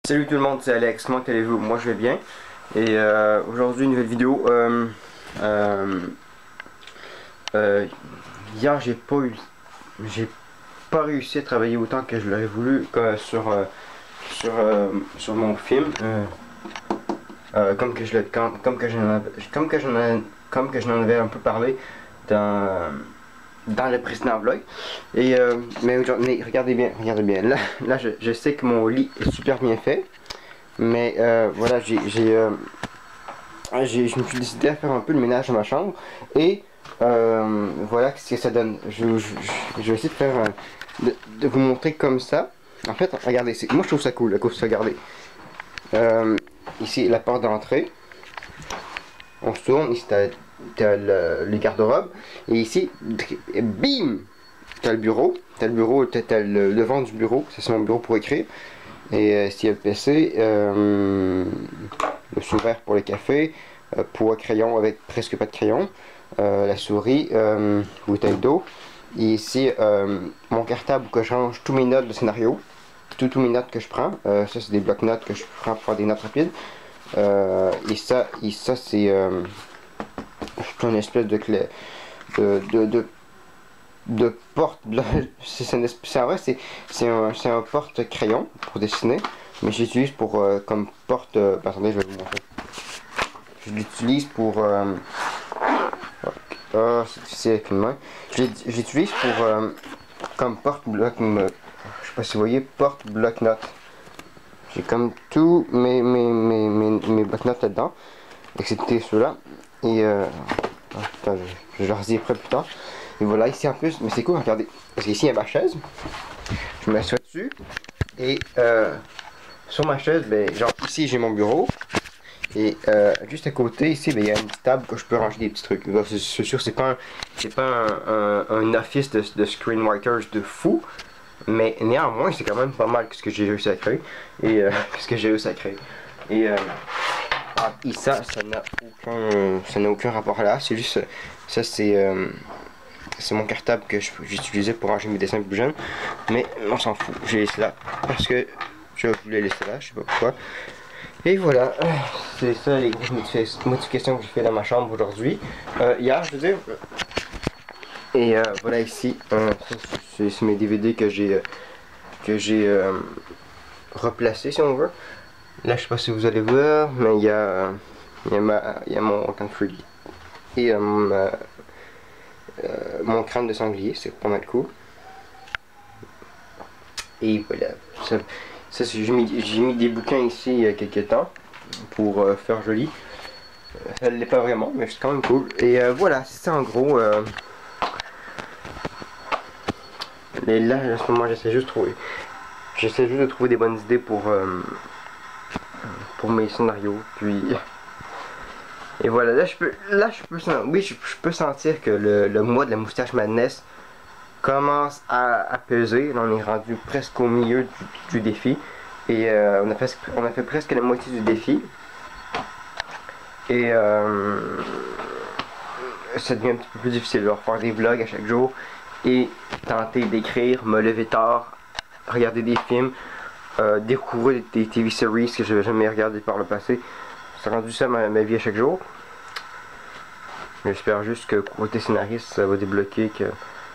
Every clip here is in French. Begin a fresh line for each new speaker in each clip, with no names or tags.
Salut tout le monde, c'est Alex, comment allez-vous? Moi je vais bien. Et aujourd'hui une nouvelle vidéo. Hier j'ai pas réussi à travailler autant que je l'aurais voulu sur mon film. Comme que je n'en avais un peu parlé dans le précédent vlog. Mais aujourd'hui, regardez bien. Là je sais que mon lit est super bien fait. Mais voilà, je me suis décidé à faire un peu le ménage dans ma chambre. Et voilà ce que ça donne. Je vais essayer de faire de vous montrer comme ça. En fait, regardez, moi je trouve ça cool, regardez. Ici la porte d'entrée. On se tourne, ici t'as les garde-robes. Et ici, bim! T'as le bureau, t'as le devant du bureau, c'est mon bureau pour écrire. Et ici il y a le PC, le sous-verre pour le café, pour un crayon avec presque pas de crayon, la souris, bouteille d'eau. Et ici mon cartable où je change tous mes notes de scénario, tous mes notes que je prends. Ça c'est des blocs-notes que je prends pour faire des notes rapides. Et ça c'est une espèce de porte. En vrai c'est un porte-crayon pour dessiner, mais j'utilise pour comme porte. Attendez, je vais vous montrer. Je l'utilise pour c'est difficile avec une main. J'utilise pour comme porte-bloc. Je sais pas si vous voyez, porte-bloc-notes. J'ai comme tous mes blocs-notes là-dedans, excepté ceux-là. Et attends, je leur dis après plus tard. Et voilà, ici en plus, mais c'est cool, regardez. Parce qu'ici il y a ma chaise. Je m'assois dessus. Et sur ma chaise, ben, genre ici j'ai mon bureau. Et juste à côté, ici, ben, il y a une petite table que je peux ranger des petits trucs. C'est sûr, c'est pas un office de screenwriters de fou. Mais néanmoins, c'est quand même pas mal ce que j'ai réussi à créer. Et ce que j'ai réussi à créer. Et ça n'a aucun rapport là. C'est juste, ça c'est mon cartable que j'utilisais pour ranger mes dessins plus jeunes. Mais on s'en fout, j'ai laissé là parce que je voulais laisser là, je sais pas pourquoi. Et voilà, c'est ça les grosses modifications que j'ai fait dans ma chambre aujourd'hui. Hier, je veux dire. Et voilà ici, c'est mes DVD que j'ai replacés si on veut. Là, je sais pas si vous allez voir, mais il y a mon country et mon crâne de sanglier, c'est pas mal cool. Et voilà, j'ai mis des bouquins ici il y a quelques temps pour faire joli. Ça ne l'est pas vraiment, mais c'est quand même cool. Et voilà, c'est ça en gros. Et là, en ce moment, j'essaie juste de trouver des bonnes idées pour mes scénarios. Puis et voilà, là je peux sentir que le mois de la moustache madness commence à peser. Là, on est rendu presque au milieu du défi. Et on a fait presque la moitié du défi. Et ça devient un petit peu plus difficile. Alors, faire des vlogs à chaque jour et tenter d'écrire, me lever tard, regarder des films, découvrir des TV series que je n'avais jamais regardé par le passé. C'est rendu ça ma vie à chaque jour. J'espère juste que côté scénariste ça va débloquer, que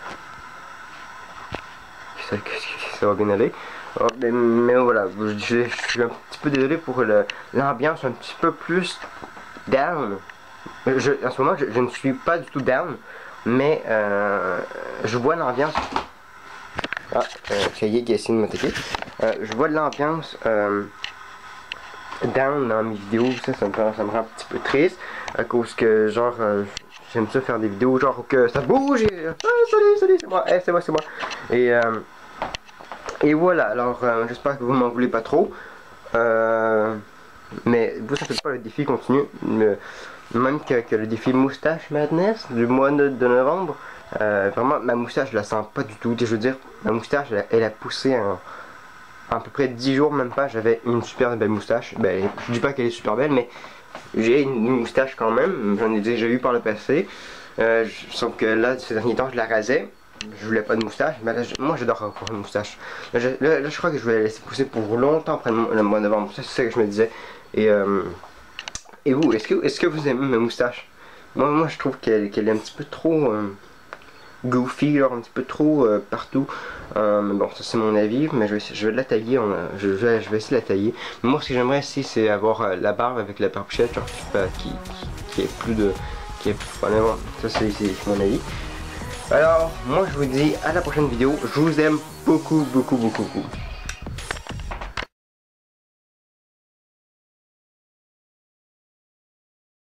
ça va bien aller. Oh, mais voilà, je suis un petit peu désolé pour l'ambiance un petit peu plus down. En ce moment je ne suis pas du tout down, mais je vois l'ambiance. Ah, Kaye qui a essayé de m'attaquer. Je vois de l'ambiance down dans mes vidéos, ça me rend un petit peu triste, à cause que genre j'aime ça faire des vidéos genre que ça bouge et salut, c'est moi, c'est moi. Et voilà, alors j'espère que vous m'en voulez pas trop. Mais vous ça fait pas, le défi continue. Même que le défi moustache madness du mois de novembre, vraiment ma moustache je la sens pas du tout. Je veux dire, ma moustache elle a poussé en à peu près 10 jours, même pas. J'avais une super belle moustache. Ben, je dis pas qu'elle est super belle, mais j'ai une moustache quand même. J'en ai déjà eu par le passé. Sauf que là, ces derniers temps, je la rasais. je voulais pas de moustache, mais là, moi j'adore avoir une moustache. Là je crois que je vais la laisser pousser pour longtemps après le mois de novembre, c'est ça que je me disais. Et vous, est-ce que vous aimez ma moustache? Moi je trouve qu'elle est un petit peu trop goofy, genre un petit peu trop partout. Mais bon, ça c'est mon avis, mais je vais la tailler, je vais essayer de la tailler. Mais moi ce que j'aimerais ici c'est avoir la barbe avec la barbichette, genre qui est plus de... qui est plus... Voilà, bon, ça c'est mon avis. Alors, moi je vous dis à la prochaine vidéo, je vous aime beaucoup.